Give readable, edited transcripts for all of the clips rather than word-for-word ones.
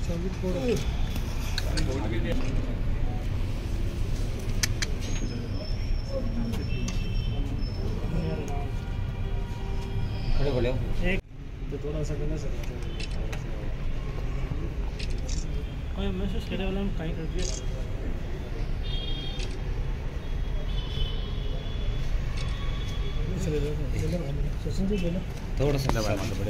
खड़े बोले एक तो थोड़ा सा गलत है कोई मैसेज करे वाला हम कहीं कर दिया थोड़ा सा दबा बड़े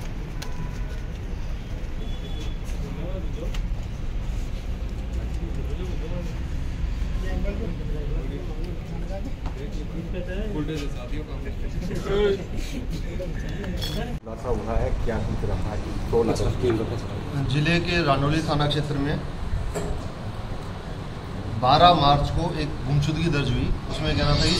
हुआ है क्या जिले के रानौली थाना क्षेत्र में 12 मार्च को एक गुमशुदगी दर्ज हुई। उसमें कहना था कि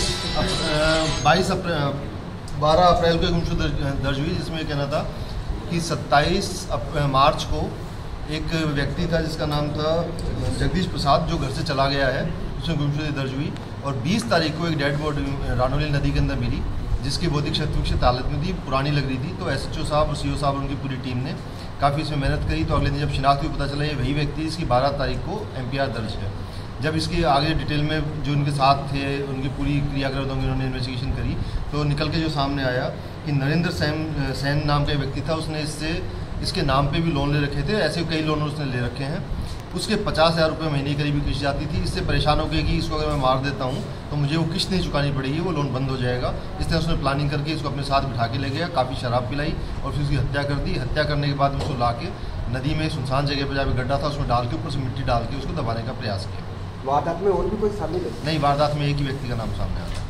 12 अप्रैल को गुमशुदगी दर्ज हुई, जिसमें कहना था कि 27 मार्च को एक व्यक्ति था जिसका नाम था जगदीश प्रसाद, जो घर से चला गया है, उसमें गुमशुदगी दर्ज हुई। और 20 तारीख को एक डेड बॉडी रानौली नदी के अंदर मिली, जिसकी भौतिक शक्ति विकसित हालत में थी, पुरानी लग रही थी। तो SHO साहब और CO साहब और उनकी पूरी टीम ने काफ़ी इसमें मेहनत करी। तो अगले दिन जब शिनाख्त हुई, पता चला ये वही व्यक्ति, इसकी 12 तारीख को MPR दर्ज है। जब इसकी आगे डिटेल में जो उनके साथ थे, उनकी पूरी क्रियाकर्मों की उन्होंने इन्वेस्टिगेशन करी, तो निकल के जो सामने आया कि नरेंद्र सैन नाम का व्यक्ति था, उसने इसके नाम पे भी लोन ले रखे थे। ऐसे कई लोन उसने ले रखे हैं। उसके 50,000 रुपये महीने करीब किस्त जाती थी। इससे परेशान हो गए कि इसको अगर मैं मार देता हूँ तो मुझे वो किस्त नहीं चुकानी पड़ेगी, वो लोन बंद हो जाएगा। इसलिए उसने प्लानिंग करके इसको अपने साथ बिठा के ले गया, काफ़ी शराब पिलाई और फिर उसकी हत्या कर दी। हत्या करने के बाद उसको ला के नदी में सुनसान जगह पर जहाँ पे गड्ढा था उसमें डाल के ऊपर से मिट्टी डाल के उसको दबाने का प्रयास किया। वारदात में और भी कोई शामिल है? नहीं, वारदात में एक ही व्यक्ति का नाम सामने आता है।